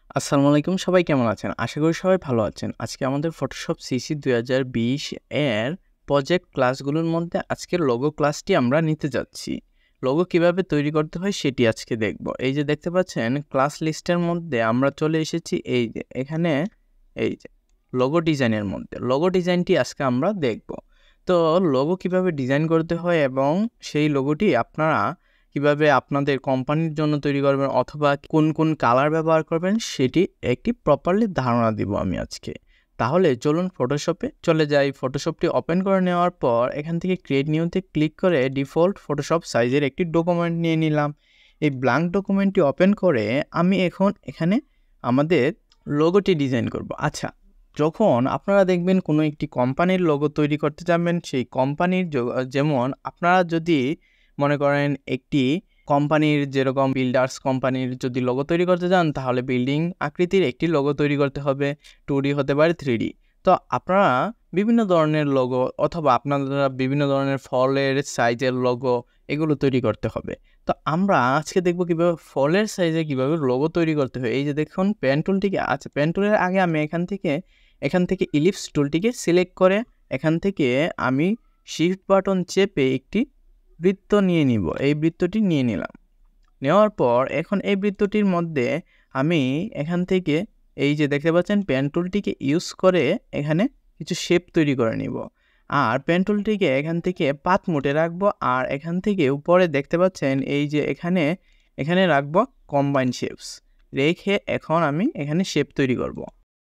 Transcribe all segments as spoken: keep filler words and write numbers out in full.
আসসালামু আলাইকুম, সবাই কেমন আছেন? আশা করি সবাই ভালো আছেন। আজকে আমাদের ফটোশপ সিসি দুই হাজার বিশ এর প্রজেক্ট ক্লাসগুলোর মধ্যে আজকের লোগো ক্লাসটি আমরা নিতে যাচ্ছি। লোগো কিভাবে তৈরি করতে হয় সেটি আজকে দেখব। এই যে দেখতে পাচ্ছেন ক্লাস লিস্টের মধ্যে আমরা চলে এসেছি এই যে এখানে এই যে লোগো ডিজাইনের মধ্যে। লোগো ডিজাইনটি আজকে আমরা দেখব। তো লোগো কিভাবে ডিজাইন করতে হয় এবং সেই লোগোটি আপনারা কিভাবে আপনাদের কোম্পানির জন্য তৈরি করবেন অথবা কোন কোন কালার ব্যবহার করবেন সেটি একটি প্রপারলি ধারণা দিব আমি আজকে। তাহলে চলুন ফটোশপে চলে যাই। ফটোশপটি ওপেন করে নেওয়ার পর এখান থেকে ক্রিয়েট নিউতে ক্লিক করে ডিফল্ট ফটোশপ সাইজের একটি ডকুমেন্ট নিয়ে নিলাম। এই ব্ল্যাঙ্ক ডকুমেন্টটি ওপেন করে আমি এখন এখানে আমাদের লোগোটি ডিজাইন করব। আচ্ছা, যখন আপনারা দেখবেন কোনো একটি কোম্পানির লোগো তৈরি করতে যাবেন, সেই কোম্পানির যেমন আপনারা যদি মনে করেন একটি কোম্পানির যেরকম বিল্ডার্স কোম্পানির যদি লোগো তৈরি করতে যান তাহলে বিল্ডিং আকৃতির একটি লোগো তৈরি করতে হবে। টু ডি হতে পারে, থ্রি ডি। তো আপনারা বিভিন্ন ধরনের লোগো অথবা আপনারা বিভিন্ন ধরনের ফলের সাইজের লোগো এগুলো তৈরি করতে হবে। তো আমরা আজকে দেখব কীভাবে ফলের সাইজে কীভাবে লোগো তৈরি করতে হয়। এই যে দেখুন পেন টুলটিকে, আচ্ছা পেন টুলের আগে আমি এখান থেকে এখান থেকে ইলিপস টুলটিকে সিলেক্ট করে এখান থেকে আমি শিফট বাটন চেপে একটি বৃত্ত নিয়ে নিব। এই বৃত্তটি নিয়ে নিলাম। নেওয়ার পর এখন এই বৃত্তটির মধ্যে আমি এখান থেকে এই যে দেখতে পাচ্ছেন পেন টুলটিকে ইউজ করে এখানে কিছু শেপ তৈরি করে নিব। আর পেন টুলটিকে এখান থেকে পাত মোটে রাখবো আর এখান থেকে উপরে দেখতে পাচ্ছেন এই যে এখানে এখানে রাখবো কম্বাইন শেপস রেখে এখন আমি এখানে শেপ তৈরি করব।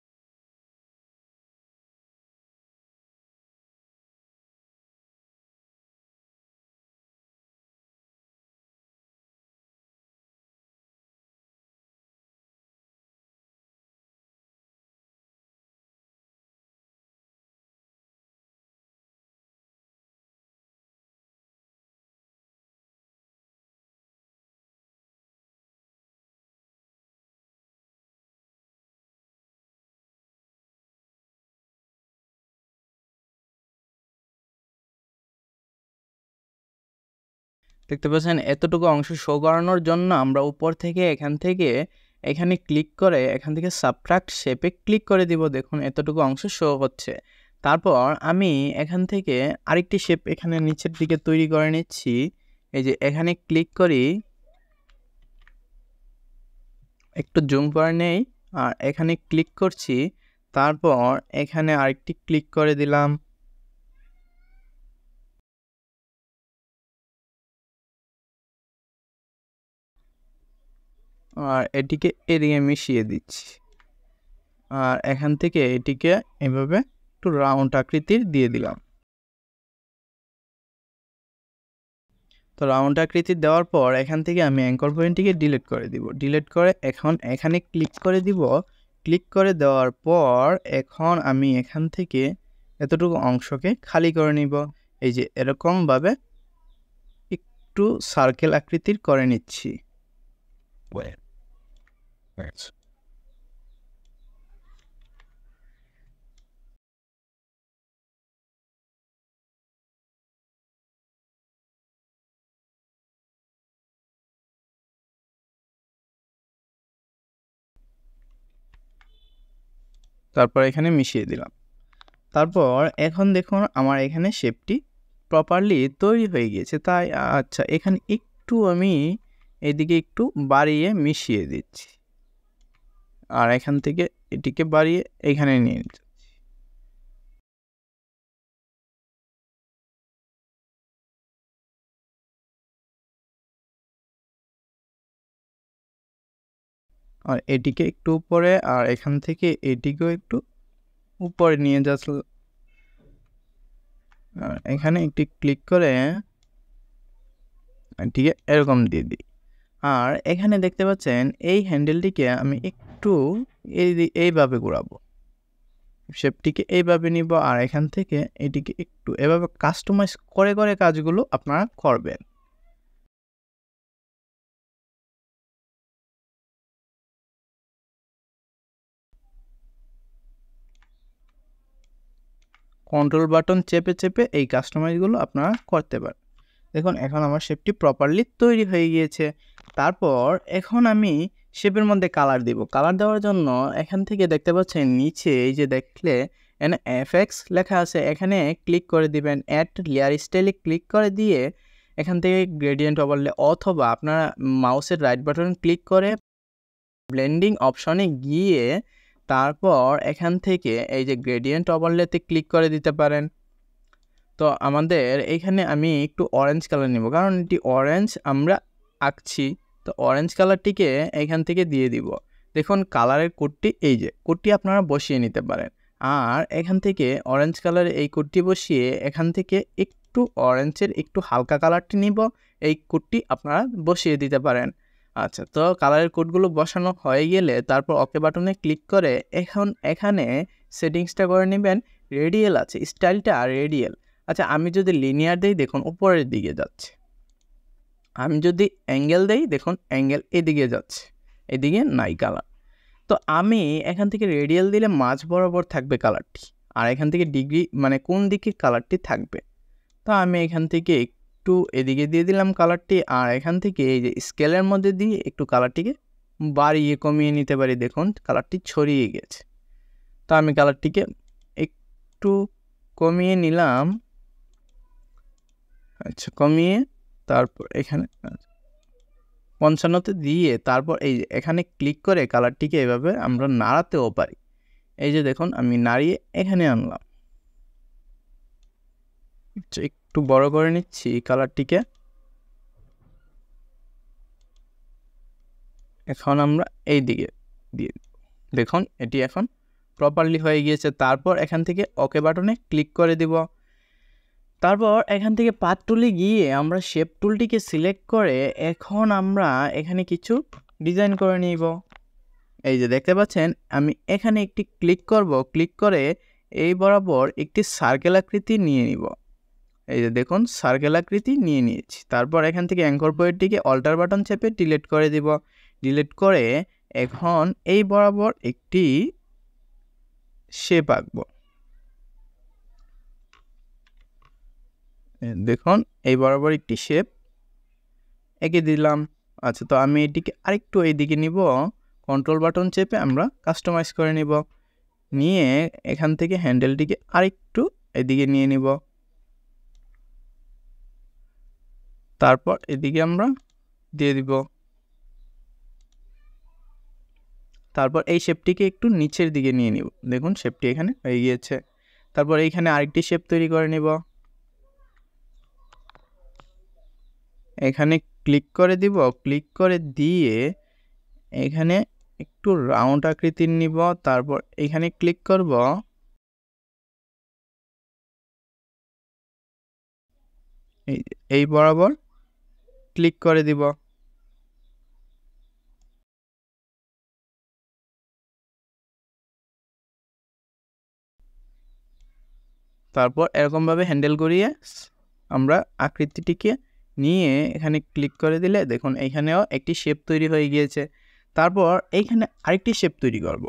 দেখতে পাচ্ছেন এতটুকু অংশ শো করানোর জন্য আমরা উপর থেকে এখান থেকে এখানে ক্লিক করে এখান থেকে সাবট্রাক্ট শেপে ক্লিক করে দিব। দেখুন এতটুকু অংশ শো হচ্ছে। তারপর আমি এখান থেকে আরেকটি শেপ এখানে নিচের দিকে তৈরি করে নিচ্ছি। এই যে এখানে ক্লিক করি, একটু জুম করে নেই আর এখানে ক্লিক করছি। তারপর এখানে আরেকটি ক্লিক করে দিলাম। আর এটিকে এদিকে মিশিয়ে দিচ্ছি। আর এখান থেকে এটিকে এভাবে একটু রাউন্ড আকৃতির দিয়ে দিলাম। তো রাউন্ড আকৃতির দেওয়ার পর এখান থেকে আমি অ্যাঙ্কর পয়েন্টটিকে ডিলিট করে দিব। ডিলিট করে এখন এখানে ক্লিক করে দিব। ক্লিক করে দেওয়ার পর এখন আমি এখান থেকে এতটুকু অংশকে খালি করে নিব। এই যে এরকমভাবে একটু সার্কেল আকৃতির করে নিচ্ছি। তারপর এখানে মিশিয়ে দিলাম। তারপর এখন দেখুন আমার এখানে শেপটি প্রপারলি তৈরি হয়ে গিয়েছে। তাই আচ্ছা এখানে একটু আমি এদিকে একটু বাড়িয়ে মিশিয়ে দিচ্ছি আর এখান থেকে এটিকে বাড়িয়ে এখানে নিয়ে নিচ্ছি। আর এটিকে একটু উপরে আর এখান থেকে এটিকেও একটু উপরে নিয়ে যাচ্ছি। এখানে একটি ক্লিক করে এটিকে এরকম দিয়ে দিই। আর এখানে দেখতে পাচ্ছেন এই হ্যান্ডেলটিকে আমি একটু এই এইভাবে ঘোরাবো, শেপটিকে এইভাবে নিব আর এখান থেকে এটিকে একটু এভাবে কাস্টমাইজ করে করে কাজগুলো আপনারা করবেন। কন্ট্রোল বাটন চেপে চেপে এই কাস্টমাইজগুলো আপনারা করতে পারেন। দেখুন এখন আমার শেপটি প্রপারলি তৈরি হয়ে গিয়েছে। তারপর এখন আমি শেপের মধ্যে কালার দিব। কালার দেওয়ার জন্য এখান থেকে দেখতে পাচ্ছেন নিচে এই যে দেখলে এখানে এফএক্স লেখা আছে, এখানে ক্লিক করে দিবেন। অ্যাড লেয়ার স্টাইলে ক্লিক করে দিয়ে এখান থেকে গ্রেডিয়েন্ট ওভারলে অথবা আপনারা মাউসের রাইট বাটন ক্লিক করে ব্লেন্ডিং অপশনে গিয়ে তারপর এখান থেকে এই যে গ্রেডিয়েন্ট ওভারলেতে ক্লিক করে দিতে পারেন। তো আমাদের এখানে আমি একটু অরেঞ্জ কালার নিব, কারণ এটি অরেঞ্জ আমরা আঁকছি। তো অরেঞ্জ কালারটিকে এখান থেকে দিয়ে দিব। দেখুন কালারের কোডটি এই যে কোডটি আপনারা বসিয়ে নিতে পারেন। আর এখান থেকে অরেঞ্জ কালারের এই কোডটি বসিয়ে এখান থেকে একটু অরেঞ্জের একটু হালকা কালারটি নিব, এই কোডটি আপনারা বসিয়ে দিতে পারেন। আচ্ছা, তো কালারের কোডগুলো বসানো হয়ে গেলে তারপর ওকে বাটনে ক্লিক করে এখন এখানে সেটিংসটা করে নেবেন। রেডিয়াল আছে, স্টাইলটা রেডিয়াল। আচ্ছা, আমি যদি লিনিয়ার দেই দেখুন উপরের দিকে যাচ্ছে, আমি যদি অ্যাঙ্গেল দেই দেখুন অ্যাঙ্গেল এদিকে যাচ্ছে, এদিকে নাই কালার। তো আমি এখান থেকে রেডিয়াল দিলে মাঝ বরাবর থাকবে কালারটি, আর এখান থেকে ডিগ্রি মানে কোন দিকে কালারটি থাকবে। তো আমি এখান থেকে একটু এদিকে দিয়ে দিলাম কালারটি, আর এখান থেকে এই যে স্কেলের মধ্যে দিয়ে একটু কালারটিকে বাড়িয়ে কমিয়ে নিতে পারি। দেখুন কালারটি ছড়িয়ে গেছে। তো আমি কালারটিকে একটু কমিয়ে নিলাম। আচ্ছা, কমিয়ে তারপর এখানে পঞ্চান্নতে দিয়ে তারপর এই যে এখানে ক্লিক করে কালারটিকে এভাবে আমরা নাড়াতেও পারি। এই যে দেখুন আমি নাড়িয়ে এখানে আনলাম। একটু বড় করে নিচ্ছি কালারটিকে। এখন আমরা এই দিকে দিয়ে দেখুন এটি এখন প্রপারলি হয়ে গিয়েছে। তারপর এখান থেকে ওকে বাটনে ক্লিক করে দিব। তারপর এখান থেকে পাথ টুলে গিয়ে আমরা শেপ টুলটিকে সিলেক্ট করে এখন আমরা এখানে কিছু ডিজাইন করে নিব। এই যে দেখতে পাচ্ছেন আমি এখানে একটি ক্লিক করব, ক্লিক করে এই বরাবর একটি সার্কেল আকৃতি নিয়ে নিব। এই যে দেখুন সার্কেল আকৃতি নিয়ে নিয়েছি। তারপর এখান থেকে অ্যাঙ্কর পয়েন্টটিকে অল্টার বাটন চেপে ডিলিট করে দিব। ডিলিট করে এখন এই বরাবর একটি শেপ আঁকবো। দেখুন এই বরাবর একটি শেপ এঁকে দিলাম। আচ্ছা, তো আমি এটিকে আরেকটু এইদিকে নিব, কন্ট্রোল বাটন চেপে আমরা কাস্টমাইজ করে নিব। নিয়ে এখান থেকে হ্যান্ডেলটিকে আরেকটু এদিকে নিয়ে নিব। তারপর এদিকে আমরা দিয়ে দিব। তারপর এই শেপটিকে একটু নিচের দিকে নিয়ে নিব। দেখুন শেপটি এখানে হয়ে গিয়েছে। তারপর এইখানে আরেকটি শেপ তৈরি করে নিব। এখানে ক্লিক করে দিব, ক্লিক করে দিয়ে এখানে একটু রাউন্ড আকৃতির নিব। তারপর এখানে ক্লিক করব, এই এই বরাবর ক্লিক করে দিব। তারপর এরকমভাবে হ্যান্ডেল করিয়ে আমরা আকৃতিটিকে নিয়ে এখানে ক্লিক করে দিলে দেখুন এইখানেও একটি শেপ তৈরি হয়ে গিয়েছে। তারপর এইখানে আরেকটি শেপ তৈরি করব।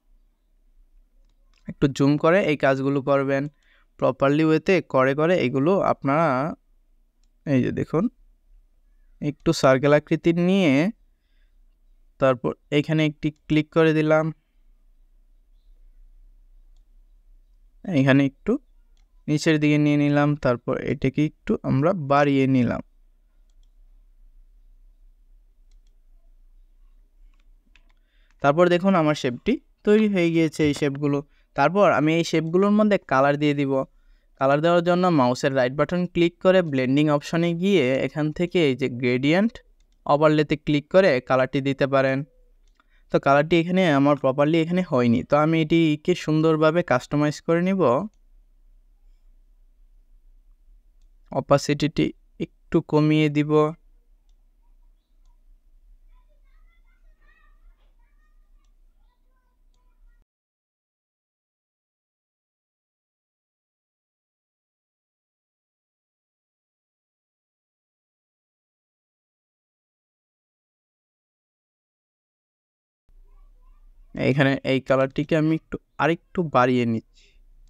একটু জুম করে এই কাজগুলো করবেন প্রপারলি ওয়েতে করে করে এগুলো আপনারা এই যে দেখুন একটু সার্কেল আকৃতির নিয়ে তারপর এইখানে একটি ক্লিক করে দিলাম। এখানে একটু নিচের দিকে নিয়ে নিলাম। তারপর এটাকে একটু আমরা বাড়িয়ে নিলাম। তারপর দেখুন আমার শেপটি তৈরি হয়ে গিয়েছে এই শেপগুলো। তারপর আমি এই শেপগুলোর মধ্যে কালার দিয়ে দিব। কালার দেওয়ার জন্য মাউসের রাইট বাটন ক্লিক করে ব্লেন্ডিং অপশনে গিয়ে এখান থেকে এই যে গ্রেডিয়েন্ট ওভারলেতে ক্লিক করে কালারটি দিতে পারেন। তো কালারটি এখানে আমার প্রপারলি এখানে হয়নি, তো আমি এটিকে সুন্দরভাবে কাস্টমাইজ করে নিব। অপাসিটিটি একটু কমিয়ে দিব। এখানে এই কালারটিকে আমি একটু আরেকটু বাড়িয়ে নিচ্ছি,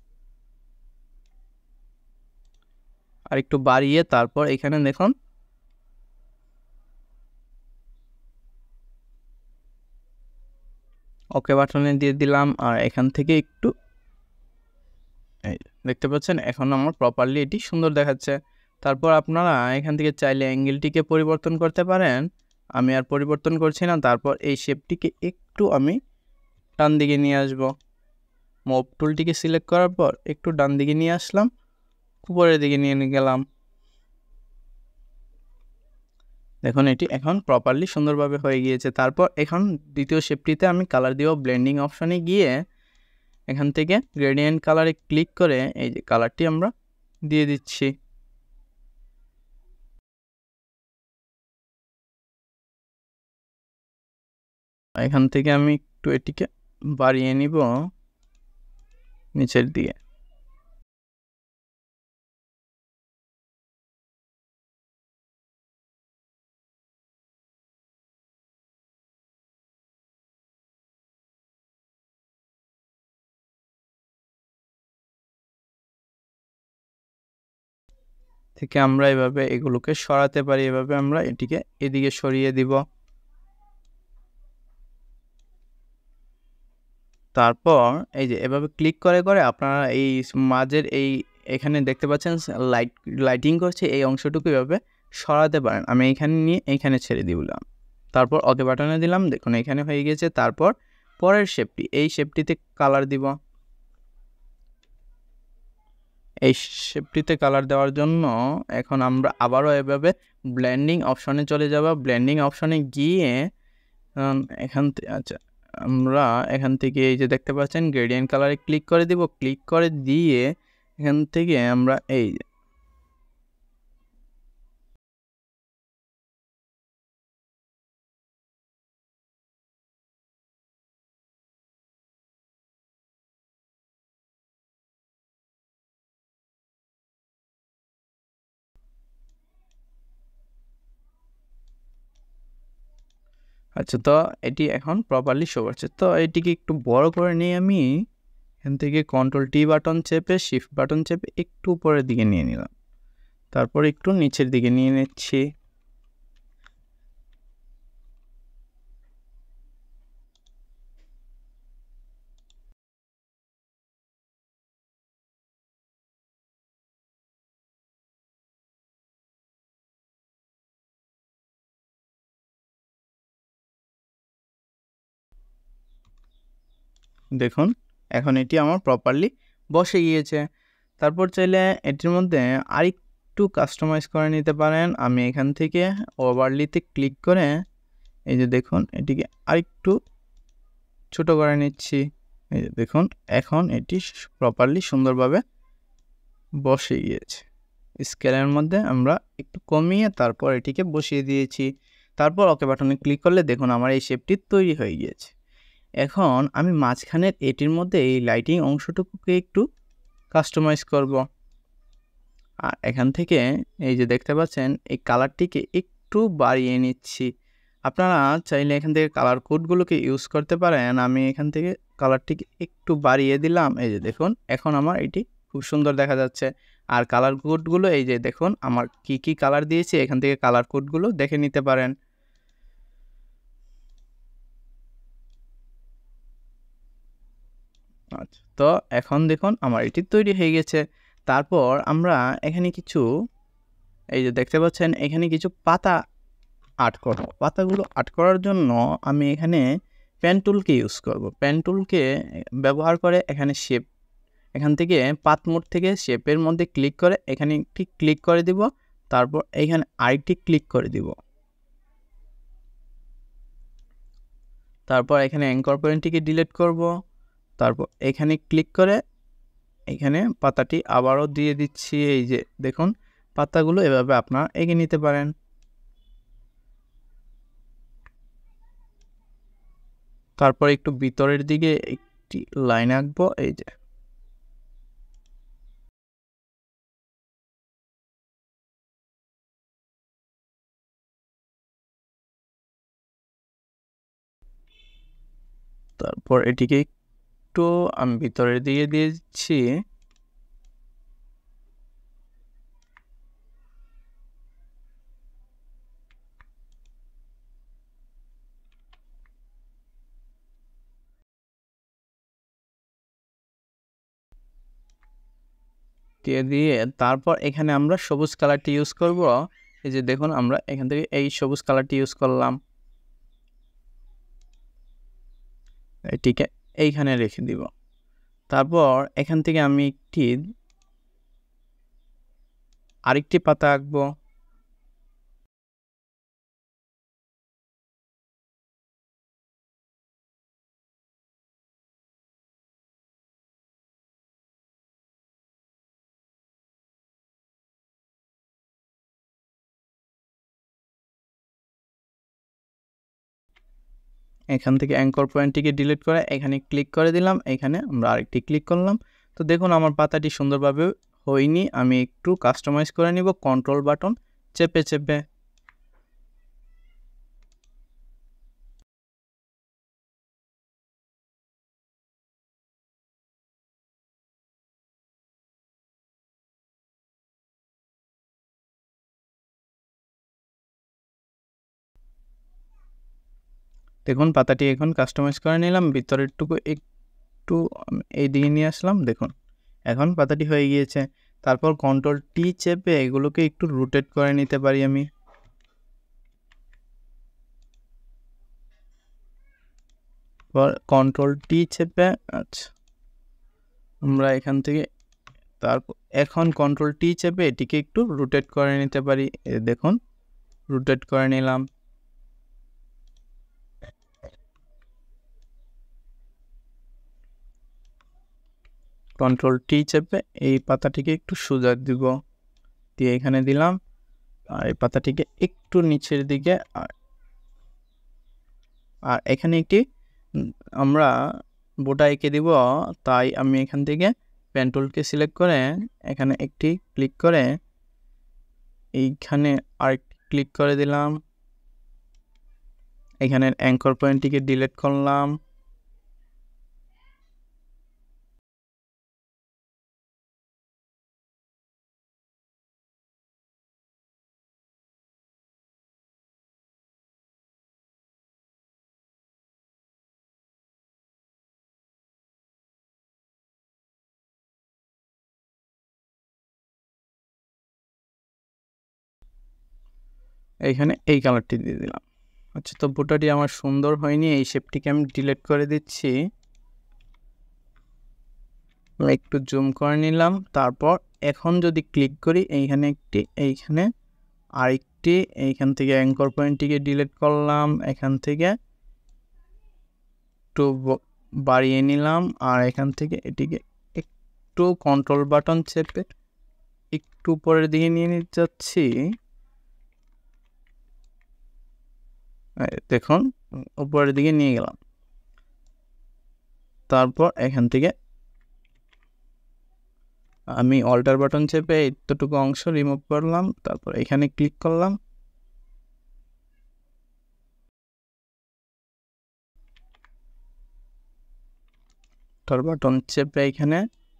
আরেকটু বাড়িয়ে তারপর এখানে দেখুন ওকে বাটনে দিয়ে দিলাম। আর এখান থেকে একটু এই দেখতে পাচ্ছেন এখন আমার প্রপারলি এটি সুন্দর দেখাচ্ছে। তারপর আপনারা এখান থেকে চাইলে অ্যাঙ্গেলটিকে পরিবর্তন করতে পারেন, আমি আর পরিবর্তন করছি না। তারপর এই শেপটিকে একটু আমি ডান দিকে নিয়ে আসব। মুভ টুলটিকে সিলেক্ট করার পর একটু ডান দিকে নিয়ে আসলাম, উপরের দিকে নিয়ে গেলাম। দেখুন এটি এখন প্রপারলি সুন্দরভাবে হয়ে গিয়েছে। তারপর এখন দ্বিতীয় শেপটিতে আমি কালার দিব। ব্লেন্ডিং অপশনে গিয়ে এখান থেকে গ্রেডিয়েন্ট কালারে ক্লিক করে এই যে কালারটি আমরা দিয়ে দিচ্ছি। এখান থেকে আমি একটু এটিকে বাড়িয়ে নিব নিচের দিকে। থেকে আমরা এভাবে এগুলোকে সরাতে পারি, এভাবে আমরা এটিকে এদিকে সরিয়ে দিব। তারপর এই যে এভাবে ক্লিক করে করে আপনারা এই মাঝের এই এখানে দেখতে পাচ্ছেন লাইট লাইটিং করছে, এই অংশটুকু এভাবে সরাতে পারেন। আমি এইখানে নিয়ে এইখানে ছেড়ে দিলাম, তারপর ওকে বাটনে দিলাম। দেখুন এখানে হয়ে গেছে। তারপর পরের শেপটি, এই শেপটিতে কালার দিব। এই শেপটিতে কালার দেওয়ার জন্য এখন আমরা আবারও এভাবে ব্লেন্ডিং অপশনে চলে যাব। ব্লেন্ডিং অপশনে গিয়ে এখান থেকে আচ্ছা আমরা এখান থেকে এই যে দেখতে পাচ্ছেন গ্রেডিয়েন্ট কালারে ক্লিক করে দিব। ক্লিক করে দিয়ে এখান থেকে আমরা এই আচ্ছা, তো এটি এখন প্রপারলি শো করছে। তো এটিকে একটু বড় করে নিয়ে আমি এখান থেকে কন্ট্রোল টি বাটন চেপে শিফট বাটন চেপে একটু উপরের দিকে নিয়ে নিলাম, তারপর একটু নিচের দিকে নিয়ে নিচ্ছি। দেখুন এখন এটি আমার প্রপারলি বসে গিয়েছে। তারপর চাইলে এটির মধ্যে আরেকটু কাস্টমাইজ করে নিতে পারেন। আমি এখান থেকে ওভারলিতে ক্লিক করে এই যে দেখুন এটিকে আরেকটু ছোট করে নিচ্ছি। এই যে দেখুন এখন এটি প্রপারলি সুন্দরভাবে বসে গিয়েছে। স্কেলের মধ্যে আমরা একটু কমিয়ে তারপর এটিকে বসিয়ে দিয়েছি। তারপর ওকে বাটনে ক্লিক করলে দেখুন আমার এই শেপটি তৈরি হয়ে গিয়েছে। এখন আমি মাঝখানের এটির মধ্যে এই লাইটিং অংশটুকুকে একটু কাস্টমাইজ করব। আর এখান থেকে এই যে দেখতে পাচ্ছেন এই কালারটিকে একটু বাড়িয়ে নিচ্ছি। আপনারা চাইলে এখান থেকে কালার কোডগুলোকে ইউজ করতে পারেন। আমি এখান থেকে কালারটিকে একটু বাড়িয়ে দিলাম। এই যে দেখুন এখন আমার এটি খুব সুন্দর দেখা যাচ্ছে। আর কালার কোডগুলো এই যে দেখুন আমার কি কি কালার দিয়েছি, এখান থেকে কালার কোডগুলো দেখে নিতে পারেন। আচ্ছা, তো এখন দেখুন আমার এটি তৈরি হয়ে গেছে। তারপর আমরা এখানে কিছু এই যে দেখতে পাচ্ছেন এখানে কিছু পাতা আর্ট করব। পাতাগুলো আর্ট করার জন্য আমি এখানে পেন টুলকে ইউজ করব। পেন টুলকে ব্যবহার করে এখানে শেপ, এখান থেকে পাত মোড থেকে শেপের মধ্যে ক্লিক করে এখানে একটি ক্লিক করে দিব। তারপর এখানে আরেকটি ক্লিক করে দিব। তারপর এখানে অ্যাঙ্কর পয়েন্টটিকে ডিলিট করব। তারপর এখানে ক্লিক করে এখানে পাতাটি আবারও দিয়ে দিচ্ছি। এই যে দেখুন পাতাগুলো এভাবে আপনারা এঁকে নিতে পারেন। তারপর একটু ভিতরের দিকে একটি লাইন আঁকবো। এই যে তারপর এটিকে একটু আমি ভিতরের দিকে দিয়ে দিচ্ছি। দিয়ে দিয়ে তারপর এখানে আমরা সবুজ কালারটি ইউজ করব। এই যে দেখুন আমরা এখান থেকে এই সবুজ কালারটি ইউজ করলাম, এটিকে এইখানে রেখে দিব। তারপর এখান থেকে আমি একটি আরেকটি পাতা আঁকবো। এখান থেকে অ্যাঙ্কর পয়েন্টটিকে ডিলিট করে এখানে ক্লিক করে দিলাম, এখানে আমরা আরেকটি ক্লিক করলাম। তো দেখুন আমার পাতাটি সুন্দরভাবে হয়নি, আমি একটু কাস্টমাইজ করে নিব কন্ট্রোল বাটন চেপে চেপে। দেখুন পাতাটি এখন কাস্টমাইজ করে নিলাম, ভিতরেরটুকু একটু এই দিকে নিয়ে আসলাম, দেখুন এখন পাতাটি হয়ে গিয়েছে। তারপর কন্ট্রোল টি চেপে এগুলোকে একটু রোটেট করে নিতে পারি আমি। কন্ট্রোল টি চেপে আচ্ছা আমরা এখান থেকে তারপর এখন কন্ট্রোল টি চেপে এটিকে একটু রোটেট করে নিতে পারি। দেখুন রোটেট করে নিলাম। কন্ট্রোল টি চেপে এই পাতাটিকে একটু সোজা দিব, দিয়ে এখানে দিলাম, আর এই পাতাটিকে একটু নিচের দিকে, আর আর এখানে একটি আমরা বোটা এঁকে দিব। তাই আমি এখান থেকে পেন টুলকে সিলেক্ট করে এখানে একটি ক্লিক করে এইখানে আরেকটি ক্লিক করে দিলাম, এখানে অ্যাঙ্কর পয়েন্টটিকে ডিলিট করলাম। এইখানে এই কালারটি দিয়ে দিলাম। আচ্ছা তো বোটাটি আমার সুন্দর হয়নি, এই শেপটিকে আমি ডিলিট করে দিচ্ছি, একটু জুম করে নিলাম। তারপর এখন যদি ক্লিক করি এইখানে একটি, এইখানে আরেকটি, এইখান থেকে অ্যাঙ্কর পয়েন্টটিকে ডিলিট করলাম, এখান থেকে একটু বাড়িয়ে নিলাম, আর এখান থেকে এটিকে একটু কন্ট্রোল বাটন চেপে একটু উপরের দিকে নিয়ে নিতে যাচ্ছি। দেখুন উপরের দিকে নিয়ে গেলাম। তারপর এখান থেকে আমি অল্টার বাটন চেপে এতটুকু অংশ রিমুভ করলাম, তারপর এখানে ক্লিক করলাম, অল্টার বাটন চেপে এখানে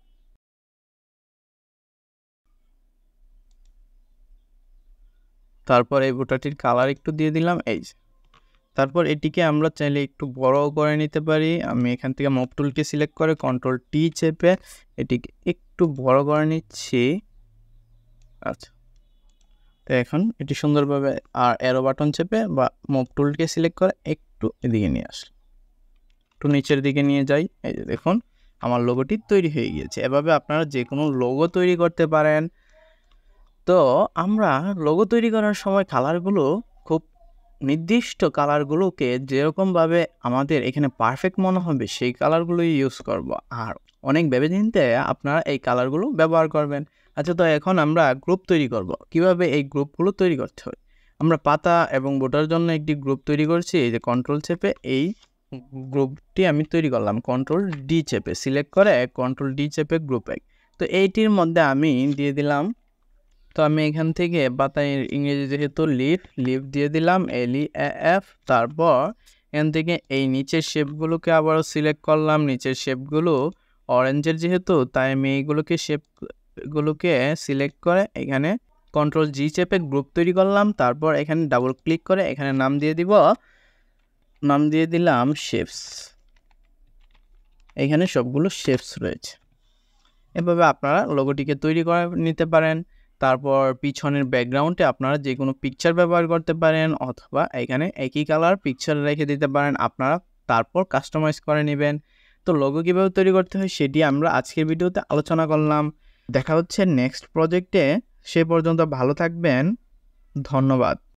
তারপর এই বোটাটির কালার একটু দিয়ে দিলাম এই। তারপর এটিকে আমরা চাইলে একটু বড় করে নিতে পারি। আমি এখান থেকে মুভ টুলকে সিলেক্ট করে কন্ট্রোল টি চেপে এটিকে একটু বড় করে নিচ্ছি। আচ্ছা তো এখন এটি সুন্দরভাবে, আর অ্যারো বাটন চেপে বা মুভ টুলকে সিলেক্ট করে একটু এদিকে নিয়ে আসলাম, একটু নিচের দিকে নিয়ে যাই। এই যে দেখুন আমার লোগোটি তৈরি হয়ে গিয়েছে। এভাবে আপনারা যে কোনো লোগো তৈরি করতে পারেন। তো আমরা লোগো তৈরি করার সময় কালারগুলো খুব নির্দিষ্ট কালারগুলোকে যেরকমভাবে আমাদের এখানে পারফেক্ট মনে হবে সেই কালারগুলোই ইউজ করব, আর অনেক ভেবে চিন্তে আপনারা এই কালারগুলো ব্যবহার করবেন। আচ্ছা তো এখন আমরা গ্রুপ তৈরি করব। কিভাবে এই গ্রুপগুলো তৈরি করতে হয়, আমরা পাতা এবং বোটার জন্য একটি গ্রুপ তৈরি করছি। এই যে কন্ট্রোল চেপে এই গ্রুপটি আমি তৈরি করলাম, কন্ট্রোল ডি চেপে সিলেক্ট করে কন্ট্রোল ডি চেপে গ্রুপ এক। তো এইটির মধ্যে আমি দিয়ে দিলাম, তো আমি এখান থেকে পাতায় ইংরেজি যেহেতু লিফ লিফ দিয়ে দিলাম এল ই এফ। তারপর এখান থেকে এই নিচের শেপগুলোকে আবারও সিলেক্ট করলাম, নিচের শেপগুলো অরেঞ্জের যেহেতু তাই আমি এইগুলোকে শেপগুলোকে সিলেক্ট করে এখানে কন্ট্রোল জি চেপে গ্রুপ তৈরি করলাম। তারপর এখানে ডাবল ক্লিক করে এখানে নাম দিয়ে দিব, নাম দিয়ে দিলাম শেপস। এখানে সবগুলো শেপস রয়েছে। এভাবে আপনারা লোগোটিকে তৈরি করে নিতে পারেন। তারপর পিছনের ব্যাকগ্রাউন্ডে আপনারা যে কোনো পিকচার ব্যবহার করতে পারেন অথবা এখানে একই কালার পিকচার রেখে দিতে পারেন আপনারা, তারপর কাস্টমাইজ করে নেবেন। তো লোগো কীভাবে তৈরি করতে হয় সেটি আমরা আজকের ভিডিওতে আলোচনা করলাম। দেখা হচ্ছে নেক্সট প্রজেক্টে, সে পর্যন্ত ভালো থাকবেন, ধন্যবাদ।